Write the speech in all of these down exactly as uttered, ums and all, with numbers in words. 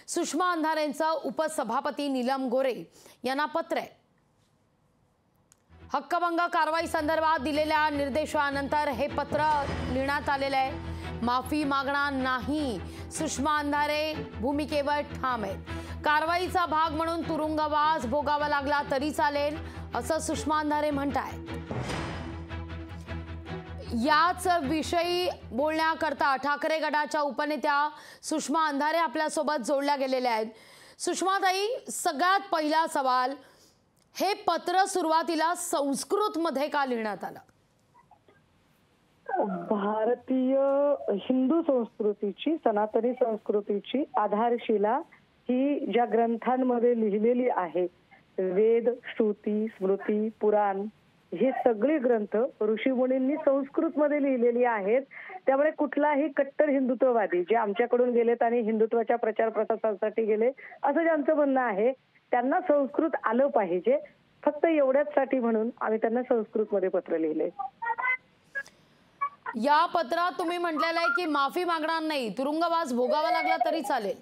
सुषमा अंधारेंचं उपसभापती नीलम गोरे यांना पत्र आहे। हक्कभंग कारवाई संदर्भात दिलेल्या निर्देशानंतर हे पत्र लिहिण्यात आलेलं आहे। माफी मागणार नाही, सुषमा अंधारे भूमिकेवर ठाम आहेत। कारवाईचा भाग म्हणून तुरुंगवास भोगावा लागला तरी चालेल असं सुषमा अंधारे म्हणतायत। याच विषयी बोलण्याकरता ठाकरे गटाच्या उपनेत्या सुषमा अंधारे आपल्या सोबत जोडल्या गेलेल्या आहेत। सुषमाताई, सगळ्यात पहिला सवाल, हे पत्र सुरुवातीला संस्कृत मध्ये का लिहिण्यात आलं? भारतीय हिंदू संस्कृतीची, सनातनी संस्कृतीची आधारशिला ही ज्या ग्रंथांमध्ये लिहिलेली आहे, वेद, श्रुती, स्मृती, पुराण, हे सगळे ग्रंथ ऋषीमुनींनी संस्कृत मध्ये लिहिलेली आहेत। त्यामुळे कुठलाही कट्टर हिंदुत्ववादी जे आमच्याकडून गेलेत आणि हिंदुत्वाच्या प्रचार प्रसारासाठी गेले असं ज्यांचं म्हणणं आहे, त्यांना संस्कृत आलं पाहिजे, फक्त एवढ्याच साठी म्हणून आम्ही त्यांना संस्कृत मध्ये पत्र लिहिले। या पत्रात तुम्ही म्हटलेलं आहे की माफी मागणार नाही, तुरुंगवास भोगावा लागला तरी चालेल।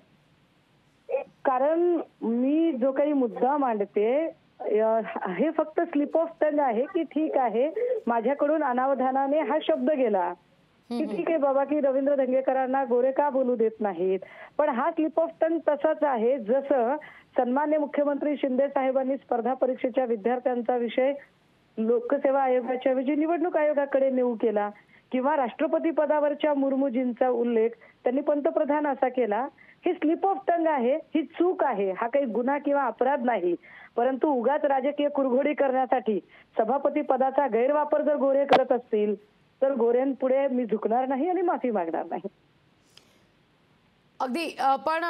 कारण मी जो काही मुद्दा मांडते हे फक्त स्लिप ऑफ टंग आहे की ठीक आहे, माझ्याकडून अनावधानाने हा शब्द गेला की ठीक आहे बाबा, की रवींद्र धंगेकरांना गोरे का बोलू देत नाहीत, पण हा स्लिप ऑफ टंग तसाच आहे जसं सन्मान्य मुख्यमंत्री शिंदे साहेबांनी स्पर्धा परीक्षेच्या विद्यार्थ्यांचा विषय लोकसेवा आयोगाच्या ऐवजी निवडणूक आयोगाकडे नेऊ केला, किंवा राष्ट्रपती पदावरच्या मुर्मूजींचा उल्लेख त्यांनी पंतप्रधान असा केला। हे स्लिप ऑफ टंग आहे, ही चूक आहे, हा काही गुन्हा किंवा अपराध नाही, परंतु उगाच राजकीय कुरघोडी करण्यासाठी सभापती पदाचा गैरवापर जर गोरे करत असतील तर गोऱ्यांपुढे मी झुकणार नाही आणि माफी मागणार नाही। अगदी, पण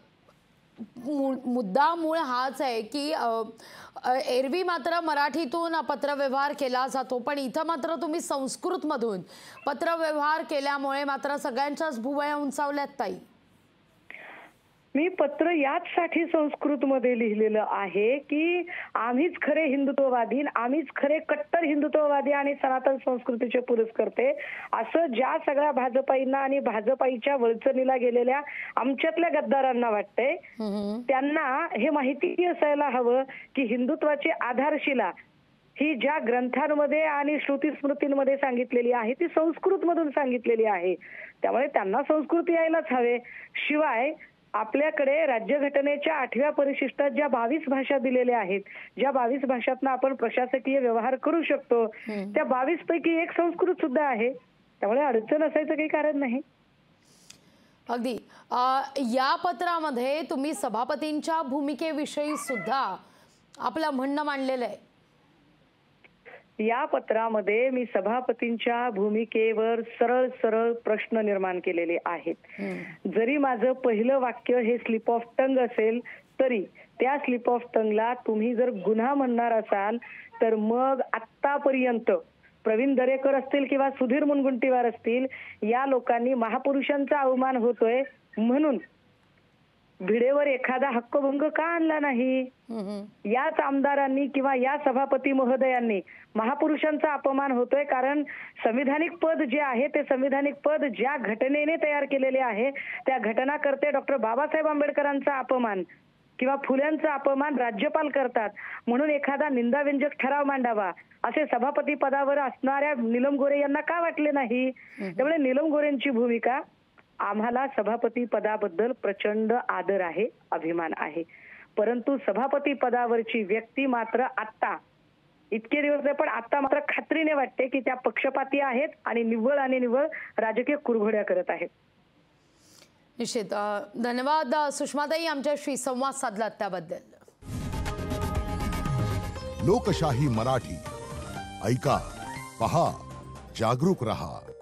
मुद्दा मूळ हाच आहे की एरवी मात्र मराठीतून पत्रव्यवहार केला जातो, पण इथं मात्र तुम्ही संस्कृत मधून पत्रव्यवहार केल्यामुळे मात्र सगळ्यांच्याच भुवया उंचावल्यात ताई। मी पत्र याचसाठी संस्कृत मध्ये लिहिलेलं आहे की आम्हीच खरे हिंदुत्ववादी, आम्हीच खरे कट्टर हिंदुत्ववादी आणि सनातन संस्कृतीचे पुरस्कर्ते असं ज्या सगळ्या भाजपाईंना आणि भाजपाईच्या वळचणीला गेलेल्या आमच्यातल्या गद्दारांना वाटतंय, त्यांना हे माहिती असायला हवं की हिंदुत्वाची आधारशिला ही ज्या ग्रंथांमध्ये आणि श्रुती स्मृतींमध्ये सांगितलेली आहे ती संस्कृत मधून सांगितलेली आहे। त्यामुळे त्यांना संस्कृत यायलाच हवे। शिवाय आपल्याकडे राज्यघटनेच्या आठव्या परिशिष्टात ज्या बावीस भाषा दिलेल्या आहेत, ज्या बावीस भाषांना आपण प्रशासकीय व्यवहार करू शकतो, त्या बावीस पैकी एक संस्कृत सुद्धा आहे। त्यामुळे अडचण असायचं काही कारण नाही। अगदी, या पत्रामध्ये तुम्ही सभापतींच्या भूमिकेविषयी सुद्धा आपलं म्हणणं मांडलेलं आहे। या पत्रामध्ये मी सभापतींच्या भूमिकेवर सरळ सरळ प्रश्न निर्माण केलेले आहेत। जरी माझं पहिलं वाक्य हे स्लिप ऑफ टंग असेल तरी त्या स्लिप ऑफ टंगला तुम्ही जर गुन्हा म्हणणार असाल तर मग आतापर्यंत प्रवीण दरेकर असतील किंवा सुधीर मुनगंटीवार असतील, या लोकांनी महापुरुषांचा अवमान होतोय म्हणून भिडेवर एखादा हक्कभंग का आणला नाही? याच आमदारांनी किंवा या सभापती महोदयांनी महापुरुषांचा अपमान होतोय, कारण संविधानिक पद जे आहे ते संविधानिक पद ज्या घटनेने तयार केलेले आहे त्या घटनाकर्ते डॉक्टर बाबासाहेब आंबेडकरांचा अपमान किंवा फुल्यांचा अपमान राज्यपाल करतात, म्हणून एखादा निंदाव्यंजक ठराव मांडावा असे सभापती पदावर असणाऱ्या नीलम गोरे यांना का वाटले नाही? त्यामुळे नीलम गोरेंची भूमिका, आम्हाला सभापती पदाबद्दल प्रचंड आदर आहे, अभिमान आहे, परंतु सभापती पदावरची व्यक्ती मात्र आता इतके दिवस नाही पण आता मात्र खात्रीने वाटते की त्या पक्षपाती आहेत आणि निव्वळ आणि निव्वळ राजकीय कुरघोड्या करत आहेत। निश्चित, धन्यवाद सुषमाताई आमच्याशी संवाद साधलात त्याबद्दल। लोकशाही मराठी ऐका, पहा, जागरूक रहा।